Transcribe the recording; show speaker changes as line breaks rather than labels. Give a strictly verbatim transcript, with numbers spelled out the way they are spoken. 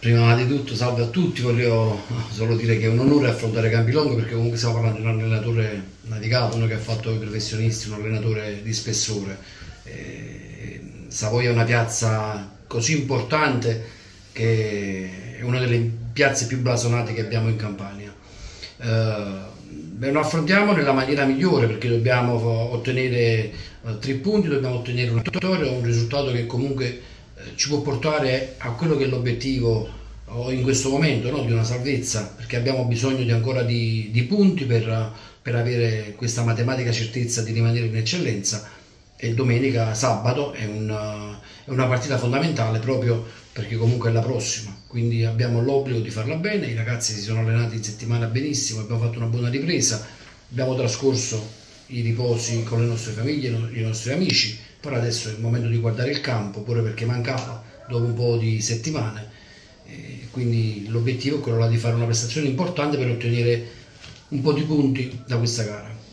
Prima di tutto salve a tutti, voglio solo dire che è un onore affrontare Campilongo perché comunque stiamo parlando di un allenatore navigato, uno che ha fatto i professionisti, un allenatore di spessore. Eh, Savoia è una piazza così importante che è una delle piazze più blasonate che abbiamo in Campania. Eh, Beh, lo affrontiamo nella maniera migliore perché dobbiamo ottenere uh, tre punti, dobbiamo ottenere una vittoria, un risultato che comunque uh, ci può portare a quello che è l'obiettivo uh, in questo momento, no? Di una salvezza, perché abbiamo bisogno di ancora di, di punti per, uh, per avere questa matematica certezza di rimanere in eccellenza. E domenica, sabato, è, un, uh, è una partita fondamentale proprio perché comunque è la prossima, quindi abbiamo l'obbligo di farla bene. I ragazzi si sono allenati in settimana benissimo, abbiamo fatto una buona ripresa, abbiamo trascorso i riposi con le nostre famiglie, i nostri amici, però adesso è il momento di guardare il campo, pure perché mancava dopo un po' di settimane, e quindi l'obiettivo è quello di fare una prestazione importante per ottenere un po' di punti da questa gara.